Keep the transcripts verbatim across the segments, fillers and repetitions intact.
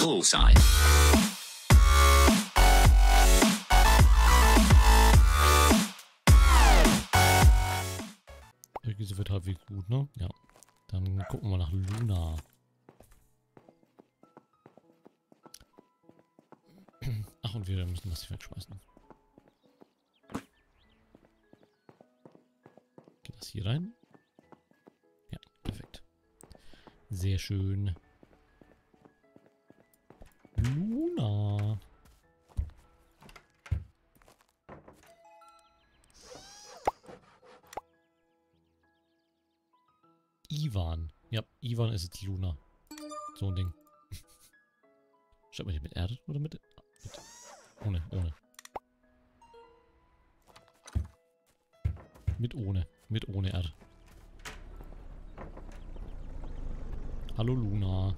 Bullseye. Diese wird halbwegs gut, ne? Ja. Dann gucken wir nach Luna. Ach, und wir müssen das hier wegschmeißen. Geht das hier rein? Ja, perfekt. Sehr schön. Luna. Ivan. Ja, Ivan ist jetzt Luna. So ein Ding. Schreibt man hier mit R oder mit... mit ohne, ohne. Mit ohne. Mit ohne R. Hallo Luna.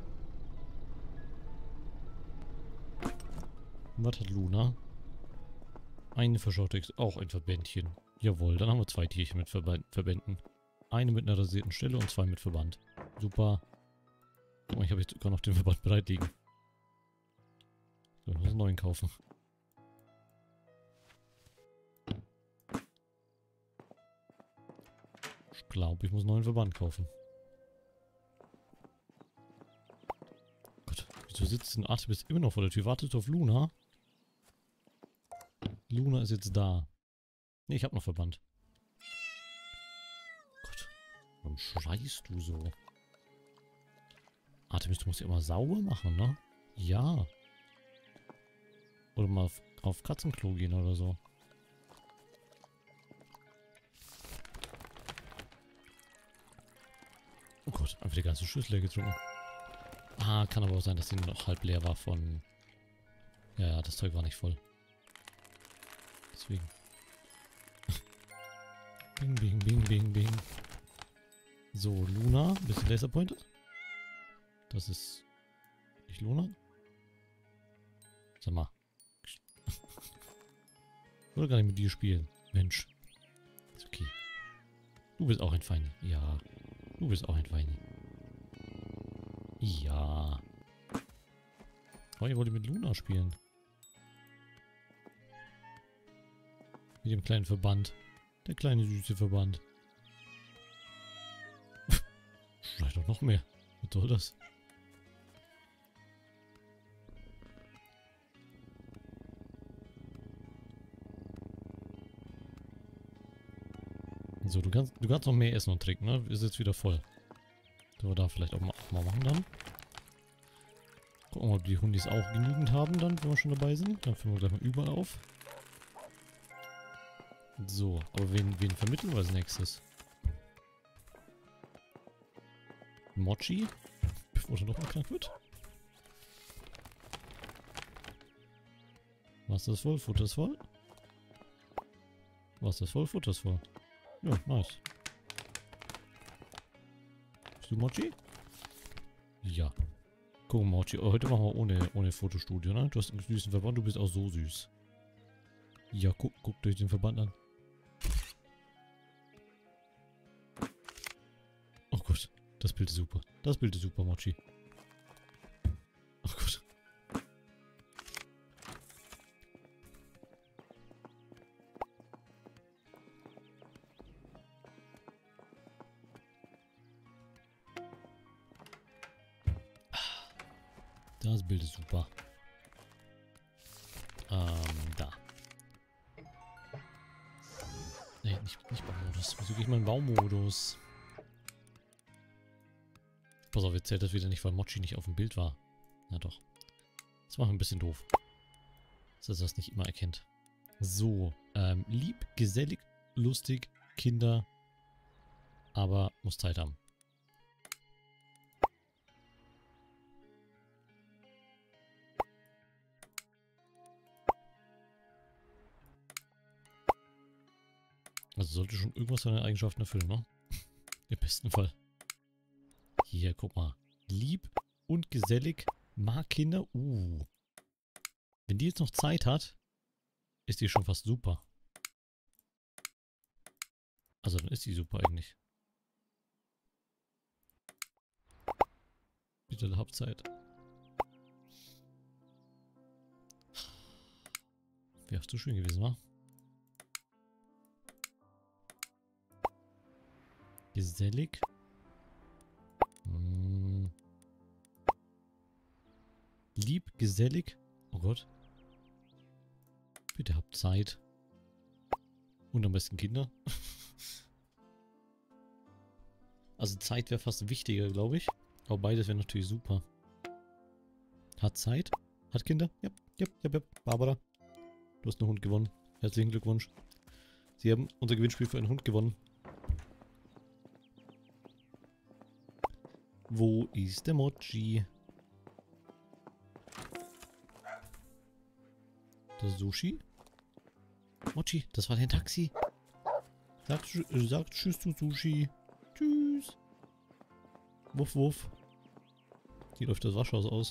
Was hat Luna? Eine verschaute Ex... Auch ein Verbändchen. Jawohl, dann haben wir zwei Tierchen mit Verba Verbänden. Eine mit einer rasierten Stelle und zwei mit Verband. Super. Guck mal, ich habe jetzt sogar noch den Verband bereit liegen. So, ich muss einen neuen kaufen. Ich glaube, ich muss einen neuen Verband kaufen. Gott, wieso sitzt ein Artemis immer noch vor der Tür? Wartet auf Luna. Luna ist jetzt da. Ne, ich habe noch Verband. Gott, warum schreist du so? Artemis, du musst ja immer sauber machen, ne? Ja. Oder mal auf, auf Katzenklo gehen oder so. Oh Gott, einfach die ganze Schüssel leer getrunken. Ah, kann aber auch sein, dass die noch halb leer war von... Ja, ja, das Zeug war nicht voll. Deswegen. Bing, bing, bing, bing, bing. So, Luna. Bist du Laserpointer? Das ist... nicht Luna? Sag mal. Ich wollte gar nicht mit dir spielen. Mensch. Ist okay. Du bist auch ein Feini. Ja. Du bist auch ein Feini. Ja. Oh, ihr wollt mit Luna spielen. Mit dem kleinen Verband. Der kleine süße Verband. Schreit doch noch mehr. Was soll das? So, du kannst, du kannst noch mehr essen und trinken, ne? Ist jetzt wieder voll. So, da vielleicht auch mal, auch mal machen dann. Gucken wir mal, ob die Hundis auch genügend haben dann, wenn wir schon dabei sind. Dann füllen wir gleich mal überall auf. So, aber wen, wen vermitteln wir als nächstes? Mochi? Bevor er noch mal krank wird. Was ist voll? Futter ist voll? Was ist voll? Futter ist voll. Ja, nice. Bist du Mochi? Ja. Guck mal, Mochi. Heute machen wir ohne, ohne Fotostudio, ne? Du hast einen süßen Verband, du bist auch so süß. Ja, guck, guck durch den Verband an. Oh Gott, das Bild ist super. Das Bild ist super, Mochi. Oh Gott. Das Bild ist super. Ähm, da. Nee, nicht, nicht Baumodus. Wieso gehe ich mal in Baumodus? Pass auf, jetzt zählt das wieder nicht, weil Mochi nicht auf dem Bild war. Na doch. Das macht ein bisschen doof. Dass er das nicht immer erkennt. So, ähm, lieb, gesellig, lustig, Kinder, aber muss Zeit haben. Also sollte schon irgendwas seine Eigenschaften erfüllen, ne? Im besten Fall. Hier, guck mal. Lieb und gesellig, mag Kinder. Uh. Wenn die jetzt noch Zeit hat, ist die schon fast super. Also dann ist die super eigentlich. Bitte habt Zeit. Wäre zu schön gewesen, wa? Gesellig. Hm. Lieb, gesellig. Oh Gott. Bitte habt Zeit. Und am besten Kinder. Also Zeit wäre fast wichtiger, glaube ich. Aber beides wäre natürlich super. Hat Zeit? Hat Kinder? Ja, ja, ja, ja. Barbara, du hast einen Hund gewonnen. Herzlichen Glückwunsch. Sie haben unser Gewinnspiel für einen Hund gewonnen. Wo ist der Mochi? Das Sushi? Mochi, das war dein Taxi. Sag, sag tschüss zu Sushi. Tschüss. Wuff, wuff. Hier läuft das Waschhaus aus.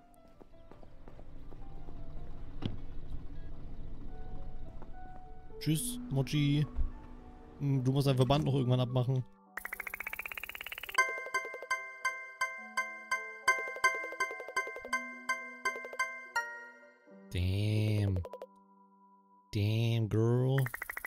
Tschüss, Mochi. Du musst dein Verband noch irgendwann abmachen. Damn. Damn, girl.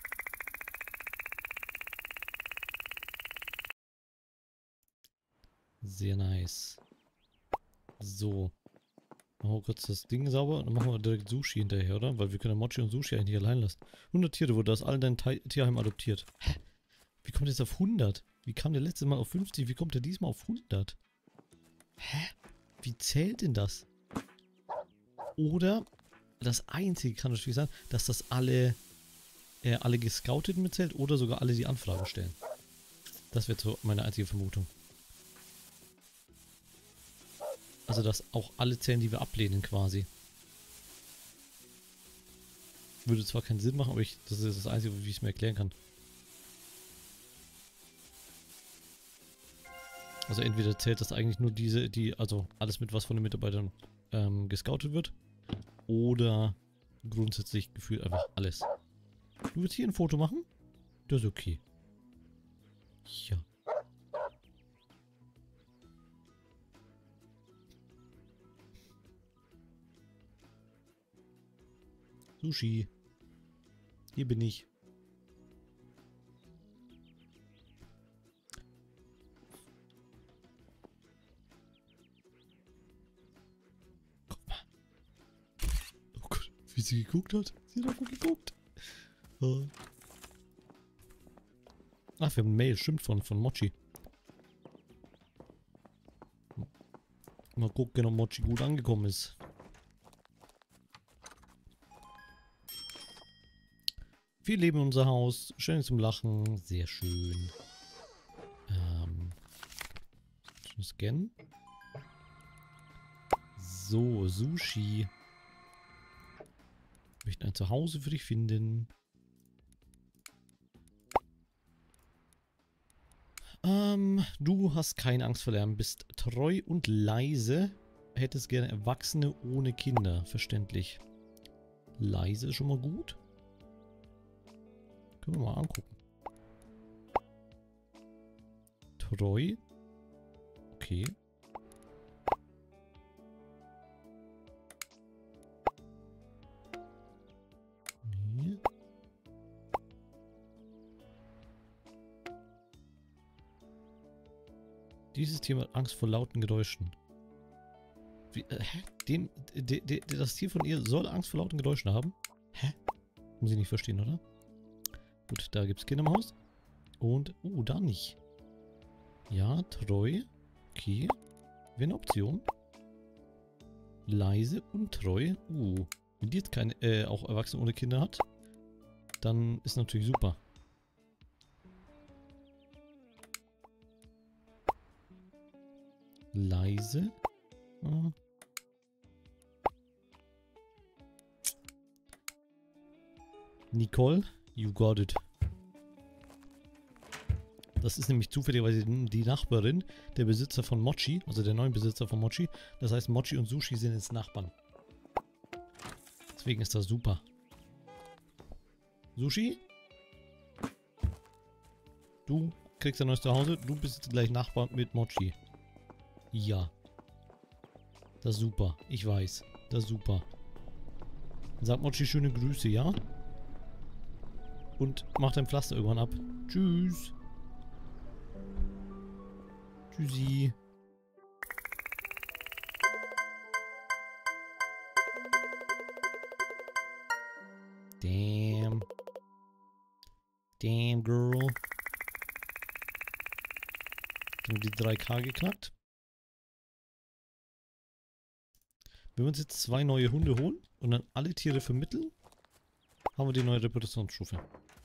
Sehr nice. So. Machen wir kurz das Ding sauber und dann machen wir direkt Sushi hinterher, oder? Weil wir können Mochi und Sushi eigentlich allein lassen. hundert Tiere wurde aus allen deinen Te Tierheim adoptiert. Hä? Wie kommt jetzt auf hundert? Wie kam der letzte Mal auf fünfzig? Wie kommt der diesmal auf hundert? Hä? Wie zählt denn das? Oder das Einzige kann natürlich sein, dass das alle, äh, alle Gescouteten mitzählt oder sogar alle, die Anfragen stellen. Das wäre so meine einzige Vermutung. Also, dass auch alle zählen, die wir ablehnen, quasi. Würde zwar keinen Sinn machen, aber ich, das ist das Einzige, wie ich es mir erklären kann. Also, entweder zählt das eigentlich nur diese, die, also alles mit, was von den Mitarbeitern ähm, gescoutet wird. Oder grundsätzlich gefühlt einfach alles. Du willst hier ein Foto machen? Das ist okay. Ja. Sushi. Hier bin ich. Guck mal. Oh Gott, wie sie geguckt hat. Sie hat einfach geguckt. Oh. Ach, wir haben eine Mail, stimmt, von, von Mochi. Mal gucken, ob Mochi gut angekommen ist. Wir leben in unser Haus. Schön zum Lachen. Sehr schön. Ähm. Schon scannen. So, Sushi. Ich möchte ein Zuhause für dich finden. Ähm, du hast keine Angst vor Lärm, bist treu und leise. Hättest gerne Erwachsene ohne Kinder. Verständlich. Leise ist schon mal gut. Können wir mal angucken. Treu. Okay. Nee. Dieses Tier hat Angst vor lauten Geräuschen. Wie, äh, hä? Dem, de, de, de, das Tier von ihr soll Angst vor lauten Geräuschen haben? Hä? Muss ich nicht verstehen, oder? Gut, da gibt es Kinder im Haus. Und, uh, da nicht. Ja, treu. Okay. Wäre eine Option. Leise und treu. Uh, wenn die jetzt keine, äh, auch Erwachsene ohne Kinder hat, dann ist natürlich super. Leise. Ah. Nicole, you got it. Das ist nämlich zufälligerweise die Nachbarin, der Besitzer von Mochi, also der neuen Besitzer von Mochi. Das heißt, Mochi und Sushi sind jetzt Nachbarn. Deswegen ist das super. Sushi? Du kriegst ein neues Zuhause, du bist jetzt gleich Nachbar mit Mochi. Ja. Das ist super, ich weiß. Das ist super. Sag Mochi schöne Grüße, ja? Und mach dein Pflaster irgendwann ab. Tschüss. Tschüssi. Damn. Damn, girl. Haben wir die drei K geknackt? Wenn wir uns jetzt zwei neue Hunde holen und dann alle Tiere vermitteln, haben wir die neue Reputationsstufe.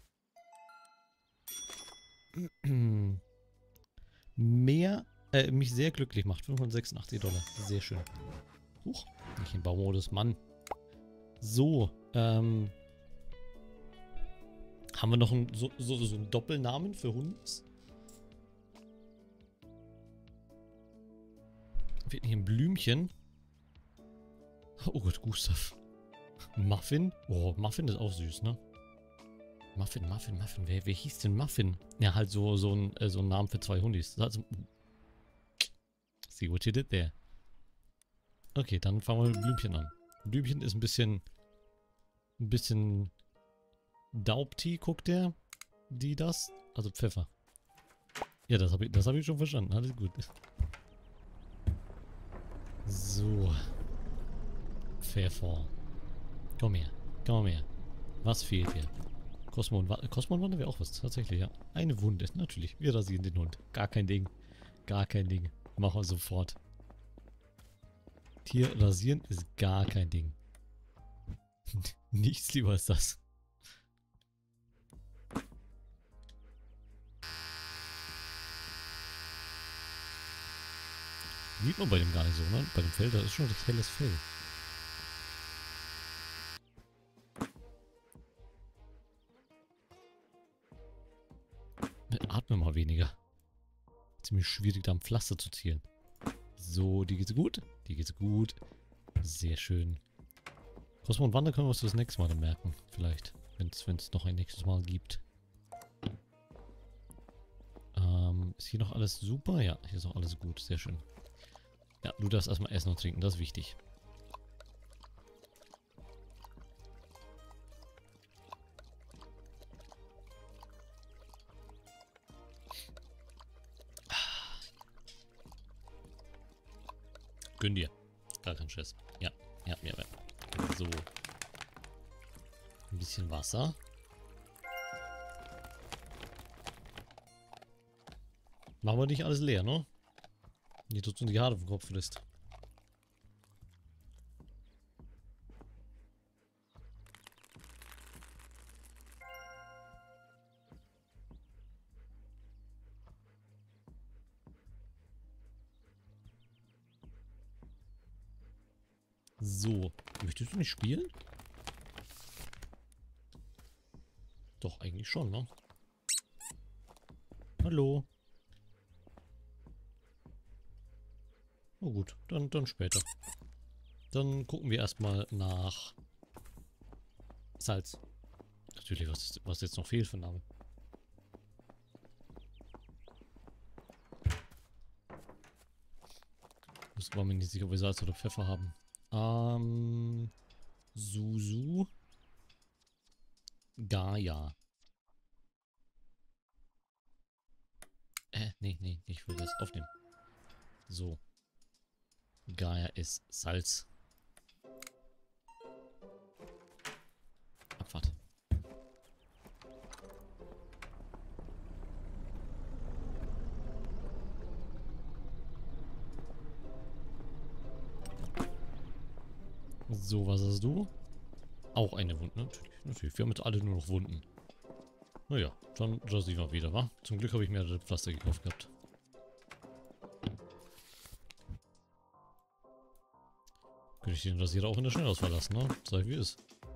Mehr, äh, mich sehr glücklich macht. fünfhundertsechsundachtzig Dollar. Sehr schön. Huch, nicht in Baumodus, Mann. So, ähm... haben wir noch einen, so, so, so einen Doppelnamen für Hundes? Fehlt hier ein Blümchen. Oh Gott, Gustav. Muffin? Oh, Muffin ist auch süß, ne? Muffin, Muffin, Muffin. Wer, wer hieß denn Muffin? Ja, halt so, so, ein, äh, so ein Namen für zwei Hundis. Also, see what you did there. Okay, dann fangen wir mit Blümchen an. Blümchen ist ein bisschen... Ein bisschen... Daubtee, guckt der? Die das? Also Pfeffer. Ja, das habe ich, das hab ich schon verstanden. Alles gut. So. Pfeffer. Komm her. Komm her. Was fehlt hier? Cosmo und Cosmo und Wander wäre auch was. Tatsächlich, ja. Eine Wunde. Natürlich. Wir rasieren den Hund. Gar kein Ding. Gar kein Ding. Machen wir sofort. Tier rasieren ist gar kein Ding. Nichts lieber als das. Sieht man bei dem gar nicht so, ne? Bei dem Fell, da ist schon recht helles Fell. Atme mal weniger. Ziemlich schwierig, da am Pflaster zu zielen. So, die geht's gut. Die geht's gut. Sehr schön. Cosmo und Wander können wir uns das nächste Mal dann merken. Vielleicht. Wenn es noch ein nächstes Mal gibt. Ähm, ist hier noch alles super? Ja, hier ist auch alles gut. Sehr schön. Ja, du darfst erstmal essen und trinken. Das ist wichtig. Gönn dir. Gar kein Stress. Ja, ja, ja, ja. So. Ein bisschen Wasser. Machen wir nicht alles leer, ne? Nicht, dass du die Haare vom Kopf frisst. So. Möchtest du nicht spielen? Doch, eigentlich schon, ne? Hallo. Na gut, dann, dann später. Dann gucken wir erstmal nach Salz. Natürlich, was, ist, was jetzt noch fehlt für Name. Ich war mir nicht sicher, ob wir Salz oder Pfeffer haben. Ähm. Susu. Gaia. Äh, nee, nee, ich will das aufnehmen. So. Gaia ist Salz. Abfahrt. So, was hast du? Auch eine Wunde, natürlich. Natürlich. Wir haben jetzt alle nur noch Wunden. Naja, dann rasieren wir wieder, wa? Zum Glück habe ich mehrere Pflaster gekauft gehabt. Könnte ich den Rasierer auch in der Schnellauswahl lassen, ne? Sag ich, wie ist.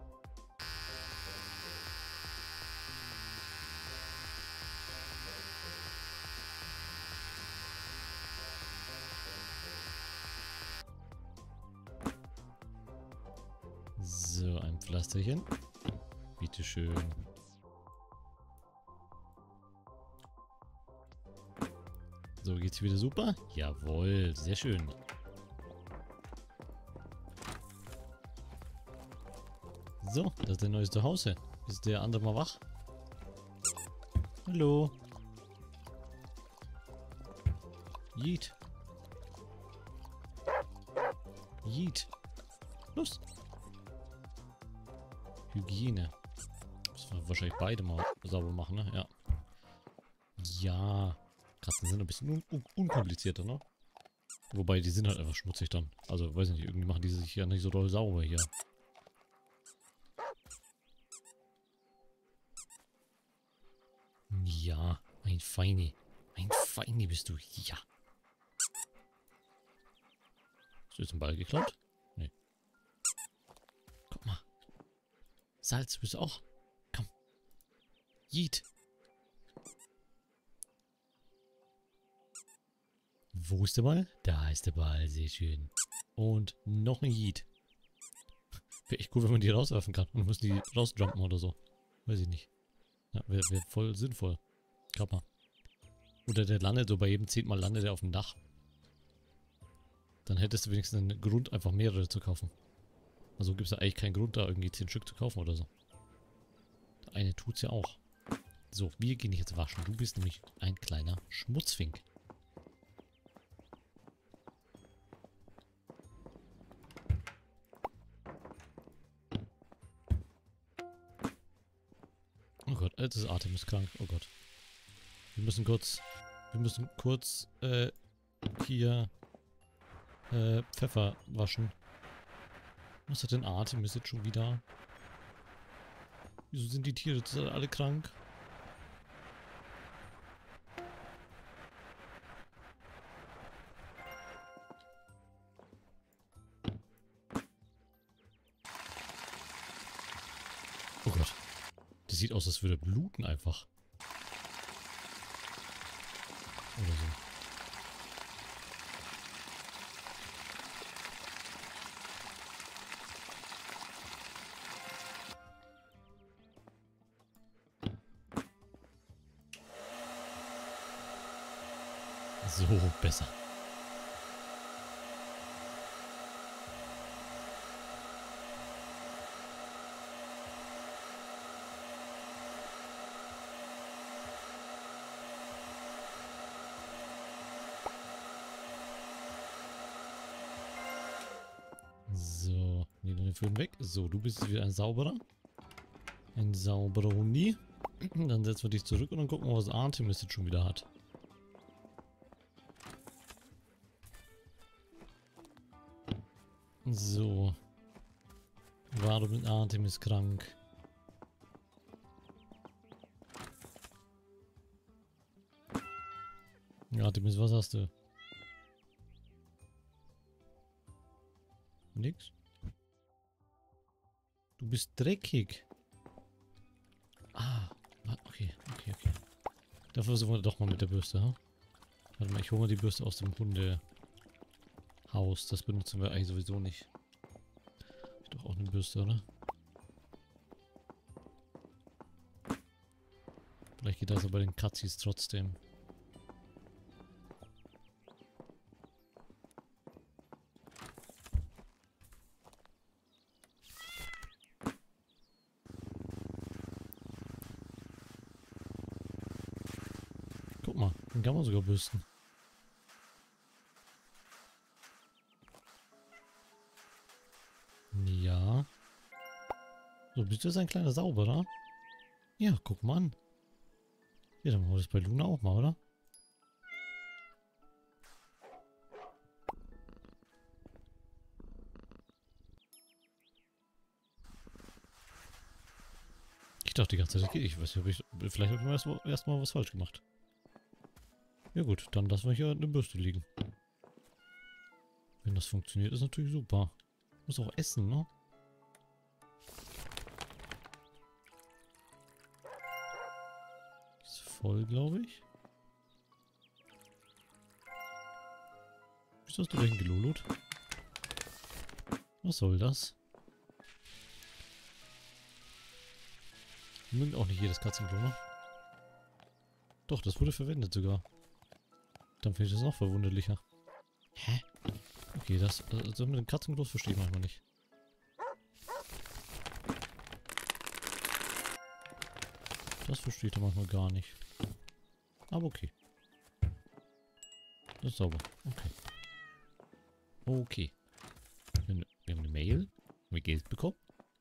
So, ein Pflasterchen. Bitteschön. So, geht's wieder super? Jawohl, sehr schön. So, das ist der neue Zuhause. Ist der andere mal wach? Hallo. Yeet. Yeet. Los. Hygiene. Das wir wahrscheinlich beide mal sauber machen, ne? Ja. Ja. Katzen sind ein bisschen un un unkomplizierter, ne? Wobei, die sind halt einfach schmutzig dann. Also, weiß nicht, irgendwie machen die sich ja nicht so doll sauber hier. Ja, ein Feini. Ein Feini bist du. Ja. Hast du jetzt einen Ball geklaut? Nee. Guck mal. Salz, bist du auch? Komm. Yeet. Wo ist der Ball? Da ist der Ball, sehr schön. Und noch ein Yeet. Wäre echt cool, wenn man die rauswerfen kann. Und muss die rausjumpen oder so. Weiß ich nicht. Ja, wäre wär voll sinnvoll. Glaub mal. Oder der landet so bei jedem zehnmal landet er auf dem Dach. Dann hättest du wenigstens einen Grund, einfach mehrere zu kaufen. Also gibt es ja eigentlich keinen Grund, da irgendwie zehn Stück zu kaufen oder so. Der eine tut's ja auch. So, wir gehen dich jetzt waschen. Du bist nämlich ein kleiner Schmutzfink. Oh Gott, das Atem ist krank. Oh Gott. Wir müssen kurz... Wir müssen kurz, äh, hier, äh, Pfeffer waschen. Was hat denn Atem? Ist jetzt schon wieder... Wieso sind die Tiere jetzt alle krank? Oh Gott. Das sieht aus, als würde bluten einfach. Oder so. So, besser. So, nee, den führen weg. So, du bist wieder ein sauberer. Ein sauberer Hundi. Dann setzen wir dich zurück und dann gucken wir, was Artemis jetzt schon wieder hat. So. Warum ist Artemis krank? Artemis, was hast du? Nix. Du bist dreckig. Ah, okay, okay, okay. Da versuchen wir doch mal mit der Bürste, ha? Warte mal, ich hole mal die Bürste aus dem Hundehaus. Das benutzen wir eigentlich sowieso nicht. Ist doch auch eine Bürste, oder? Vielleicht geht das aber bei den Katzis trotzdem. Guck mal, den kann man sogar bürsten. Ja. So, bist du jetzt ein kleiner Sauberer? Ja, guck mal an. Ja, dann machen wir das bei Luna auch mal, oder? Ich dachte die ganze Zeit, ich weiß nicht, ob ich... Vielleicht habe ich erstmal erst mal was falsch gemacht. Ja gut, dann lassen wir hier eine Bürste liegen. Wenn das funktioniert, ist natürlich super. Muss auch essen, ne? Ist voll, glaube ich. Wieso hast du dahin gelolot? Was soll das? Wir mögen auch nicht jedes Katzenklo, ne? Doch, das wurde verwendet sogar. Dann finde ich das noch verwunderlicher. Hä? Okay, das, also mit den Katzenklos verstehe ich manchmal nicht. Das versteht er manchmal gar nicht. Aber okay. Das ist sauber. Okay. Okay. Wir haben eine Mail. Haben wir Geld bekommen?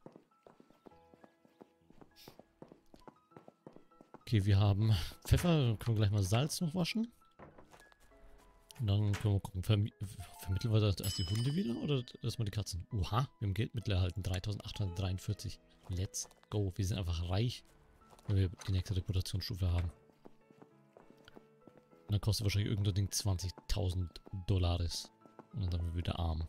Okay, wir haben Pfeffer. Dann können wir gleich mal Salz noch waschen. Und dann können wir gucken. Vermi vermitteln wir das erst die Hunde wieder oder erstmal die Katzen? Oha, wir haben Geldmittel erhalten. dreitausendachthundertdreiundvierzig. Let's go. Wir sind einfach reich, wenn wir die nächste Reputationsstufe haben. Und dann kostet wahrscheinlich irgendein Ding zwanzigtausend Dollars. Und dann sind wir wieder arm.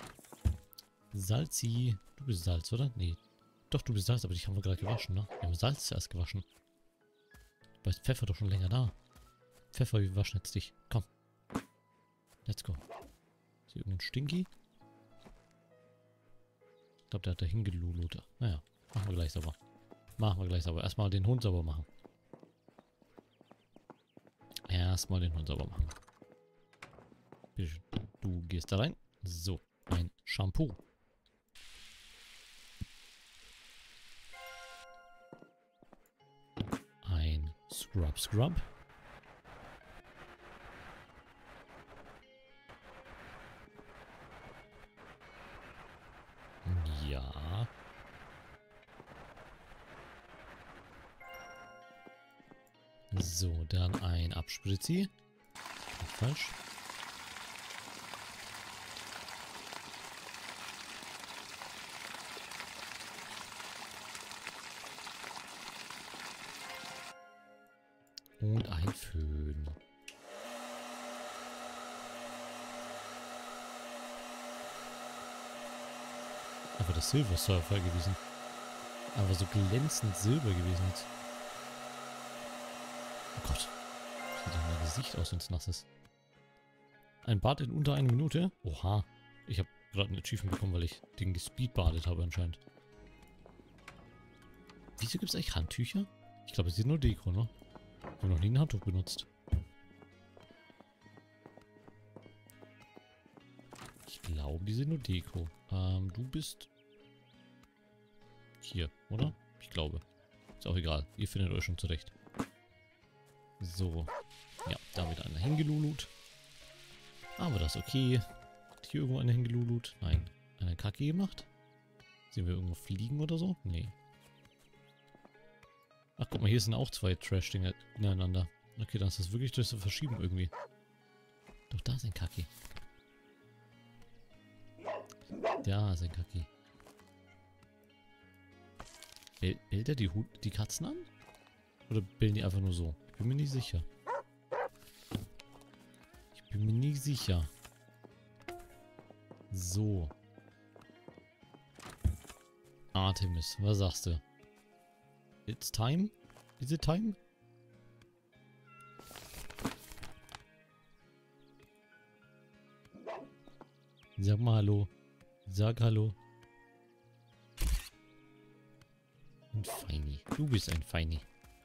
Salzi. Du bist Salz, oder? Nee. Doch, du bist Salz, aber dich haben wir gerade gewaschen, ne? Wir haben Salz zuerst gewaschen. Aber ist Pfeffer doch schon länger da. Pfeffer, wir waschen jetzt dich. Komm. Let's go. Ist hier irgendein Stinky? Ich glaube, der hat da hingelulutet. Naja, machen wir gleich sauber. Machen wir gleich sauber. Erstmal den Hund sauber machen. Erstmal den Hund sauber machen. Bitte schön. Du gehst da rein. So, ein Shampoo. Ein Scrub Scrub. Ja. So, dann ein Abspritzi. Falsch. Und ein Föhn. Aber das Silver Surfer gewesen. Aber so glänzend silber gewesen jetzt. Oh Gott. Wie sieht denn mein Gesicht aus, wenn es nass ist? Ein Bad in unter einer Minute? Oha. Ich habe gerade ein Achievement bekommen, weil ich den gespeedbadet habe anscheinend. Wieso gibt es eigentlich Handtücher? Ich glaube, es ist nur Deko, ne? Ich habe noch nie ein Handtuch benutzt. Ich glaube, die sind nur Deko. Ähm, du bist hier, oder? Ich glaube. Ist auch egal. Ihr findet euch schon zurecht. So. Ja, damit einer hingelulut. Aber das ist okay. Hat hier irgendwo einer hingelulut? Nein. Eine Kacke gemacht? Sehen wir irgendwo fliegen oder so? Nee. Ach, guck mal, hier sind auch zwei Trash-Dinger ineinander. Okay, dann ist das wirklich durch so Verschieben irgendwie. Doch, da ist ein Kaki. Da ist ein Kaki. Bell, bellt er die, Hut, die Katzen an? Oder bellen die einfach nur so? Ich bin mir nicht sicher. Ich bin mir nicht sicher. So. Artemis, was sagst du? It's time? Is it time? Sag mal hallo. Sag hallo. Ein Feini. Du bist ein Feini.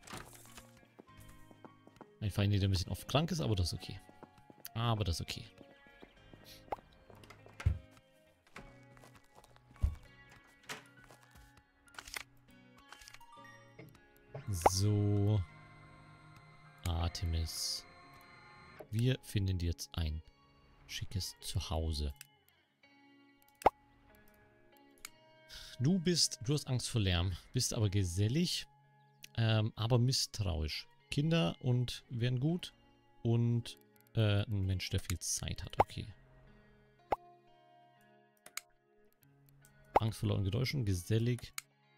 Ein Feini, der ein bisschen oft krank ist, aber das ist okay. Aber das ist okay. So. Artemis. Wir finden dir jetzt ein schickes Zuhause. Du bist, du hast Angst vor Lärm, bist aber gesellig, ähm, aber misstrauisch. Kinder und wären gut und äh, ein Mensch, der viel Zeit hat. Okay. Angst vor lauten Geräuschen, gesellig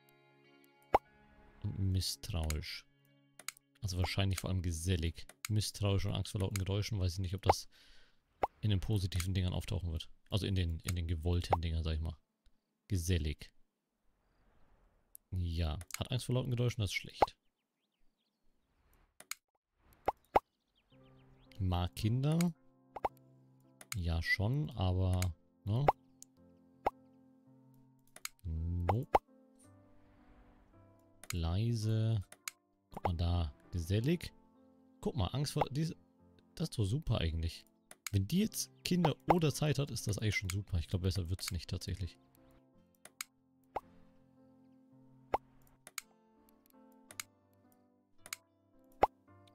und misstrauisch. Also wahrscheinlich vor allem gesellig. Misstrauisch und Angst vor lauten Geräuschen. Weiß ich nicht, ob das in den positiven Dingern auftauchen wird. Also in den, in den gewollten Dingern, sag ich mal. Gesellig. Ja. Hat Angst vor lauten Geräuschen, das ist schlecht. Mag Kinder. Ja, schon, aber... Ne? Nope. Leise. Guck mal da. Gesellig. Guck mal, Angst vor... Diese, das ist doch super eigentlich. Wenn die jetzt Kinder oder Zeit hat, ist das eigentlich schon super. Ich glaube, besser wird es nicht tatsächlich.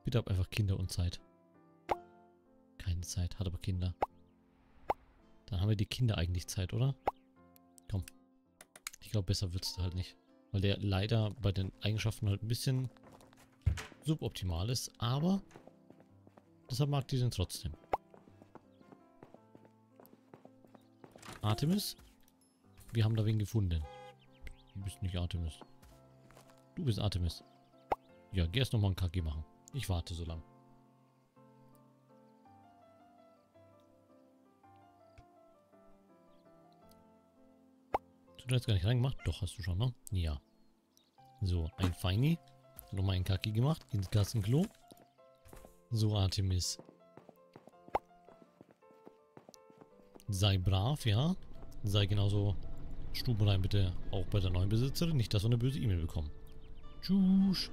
Bitte hab einfach Kinder und Zeit. Keine Zeit, hat aber Kinder. Dann haben wir die Kinder eigentlich Zeit, oder? Komm. Ich glaube, besser wird es halt nicht. Weil der leider bei den Eigenschaften halt ein bisschen suboptimal ist. Aber deshalb mag die den trotzdem. Artemis? Wir haben da wen gefunden. Du bist nicht Artemis. Du bist Artemis. Ja, geh erst nochmal ein Kaki machen. Ich warte so lang. Hast du jetzt gar nicht reingemacht? Doch, hast du schon, ne? Ja. So, ein Feini. Nochmal ein Kaki gemacht. Ins Kassenklo. So, Artemis. Sei brav, ja. Sei genauso stubenrein bitte auch bei der neuen Besitzerin. Nicht, dass wir eine böse E-Mail bekommen. Tschüss.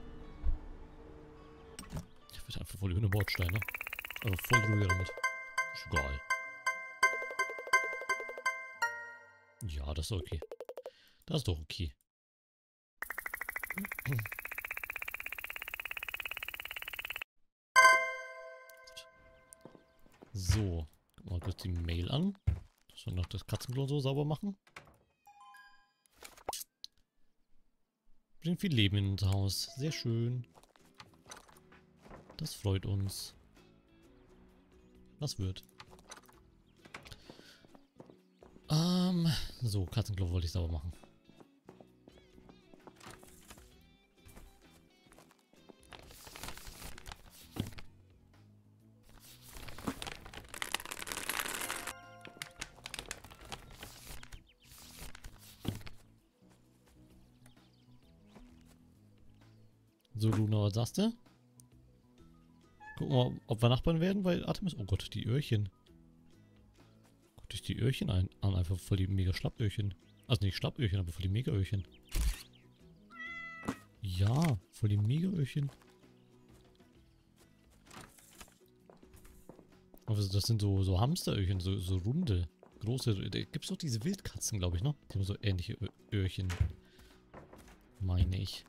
Ich werde einfach voll über den Bordstein, ne? Aber voll drüber damit. Ist egal. Ja, das ist okay. Das ist doch okay. So. Guck mal kurz die Mail an. Dass wir noch das Katzenklo so sauber machen. Bringt viel Leben in unser Haus. Sehr schön. Das freut uns. Was wird? Ähm, so, Katzenklo wollte ich sauber machen. So, Luna, was sagst du? Gucken wir, ob wir Nachbarn werden, weil Artemis... Oh Gott, die Öhrchen. Guck dich die Öhrchen ein, an. Einfach voll die mega Schlappöhrchen. Also nicht Schlappöhrchen, aber voll die Mega-Öhrchen. Ja, voll die Mega-Öhrchen. Aber das sind so, so Hamsteröhrchen, so, so runde, große... Da gibt es doch diese Wildkatzen, glaube ich, ne? Die haben so ähnliche Ö Öhrchen. Meine ich.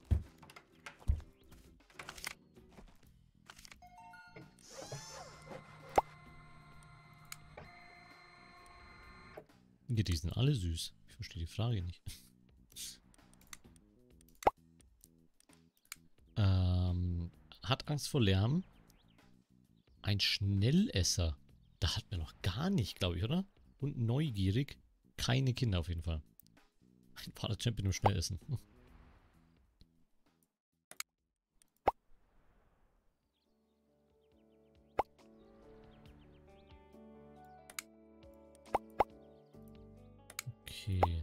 Ja, die sind alle süß. Ich verstehe die Frage nicht. ähm, hat Angst vor Lärm. Ein Schnellesser. Da hat man noch gar nicht, glaube ich, oder? Und neugierig. Keine Kinder auf jeden Fall. Ein Vater-Champion im Schnellessen. Hm. Okay.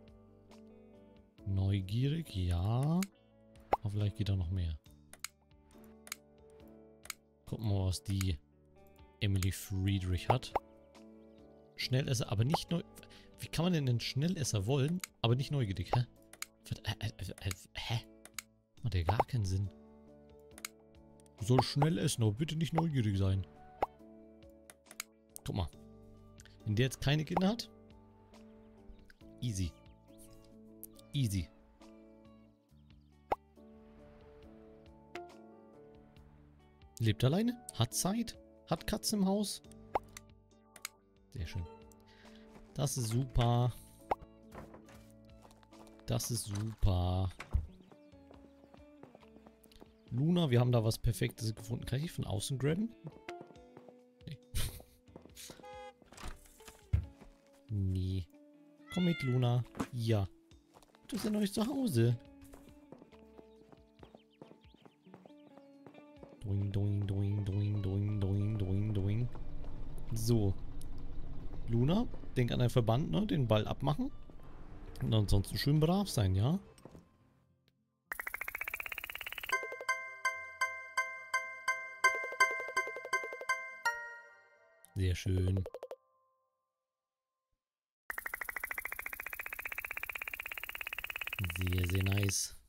Neugierig, ja. Aber vielleicht geht da noch mehr. Gucken wir mal, was die Emily Friedrich hat. Schnellesser, aber nicht neu... Wie kann man denn einen Schnellesser wollen, aber nicht neugierig, hä? Äh, äh, äh, äh, hä? Macht ja gar keinen Sinn. Du sollst schnell essen, aber bitte nicht neugierig sein. Guck mal. Wenn der jetzt keine Kinder hat... Easy. Easy. Lebt alleine? Hat Zeit? Hat Katzen im Haus? Sehr schön. Das ist super. Das ist super. Luna, wir haben da was Perfektes gefunden. Kann ich die von außen grabben? Nee. Nee. Komm mit, Luna. Ja. Du bist ja noch nicht zu Hause. Doing, doing, doing, doing, doing, doing, doing, doing. So. Luna, denk an deinen Verband, ne? Den Ball abmachen. Und ansonsten schön brav sein, ja? Sehr schön. Sehr, sehr nice.